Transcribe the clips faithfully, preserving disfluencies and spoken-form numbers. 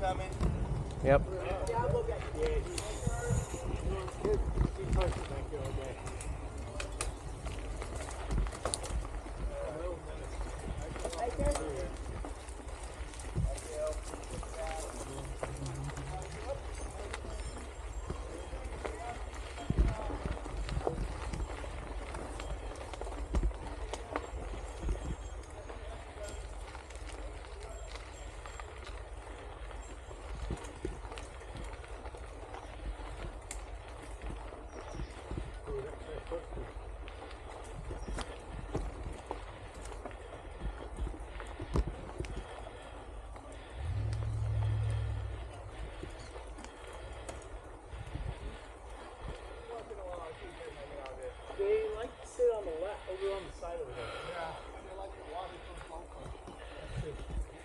coming. Yep. Yeah, I'll go get you. Yeah. Keep pushing back here all day. Right there? They like to sit on the left, over on the side over there. Yeah, they like the water from local. That's true.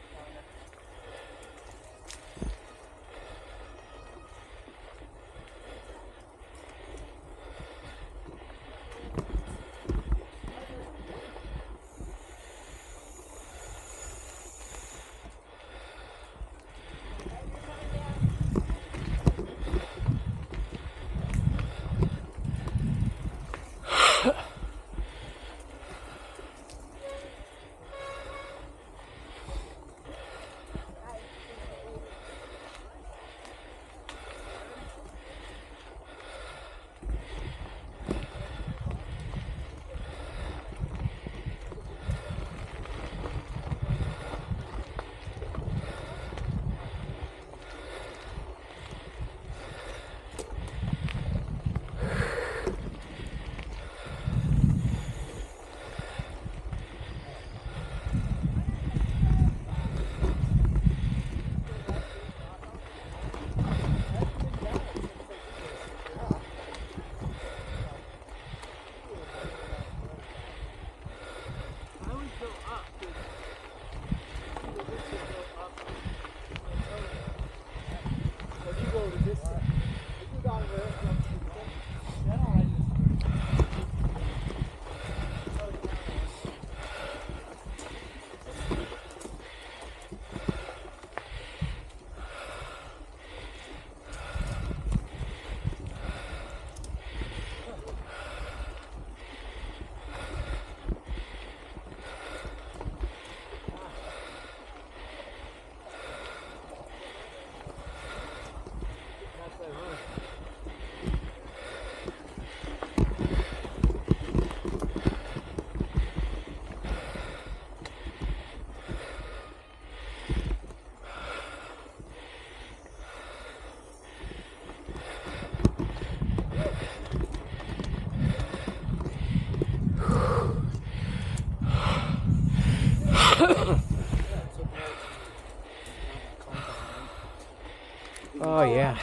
Oh yeah.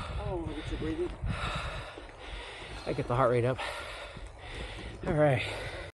I get the heart rate up. All right.